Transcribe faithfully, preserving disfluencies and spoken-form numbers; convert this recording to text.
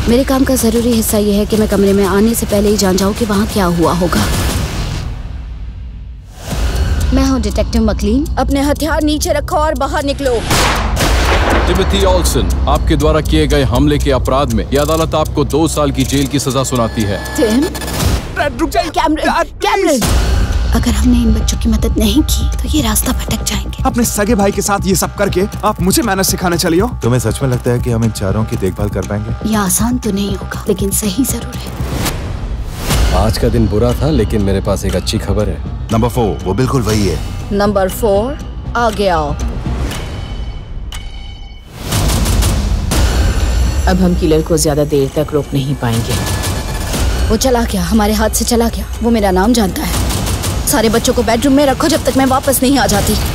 मेरे काम का जरूरी हिस्सा ये है कि मैं कमरे में आने से पहले ही जान जाऊं कि वहाँ क्या हुआ होगा। मैं हूँ डिटेक्टिव मकलीन। अपने हथियार नीचे रखो और बाहर निकलो। टिमोथी ऑल्सन, आपके द्वारा किए गए हमले के अपराध में यह अदालत आपको दो साल की जेल की सजा सुनाती है। टिम, रुक जाइए। Cameron, Cameron. अगर हमने इन बच्चों की मदद नहीं की तो ये रास्ता भटक जाएंगे। अपने सगे भाई के साथ ये सब करके आप मुझे मैनर्स सिखाने चली हो? तुम्हें सच में लगता है कि हम इन चारों की देखभाल कर पाएंगे? ये आसान तो नहीं होगा, लेकिन सही जरूर है। आज का दिन बुरा था, लेकिन मेरे पास एक अच्छी खबर है। नंबर फोर, वो बिल्कुल वही है। नंबर फोर, आगे आओ। अब हम किलर को ज्यादा देर तक रोक नहीं पाएंगे। वो चला गया, हमारे हाथ से चला गया। वो मेरा नाम जानता है। सारे बच्चों को बेडरूम में रखो जब तक मैं वापस नहीं आ जाती।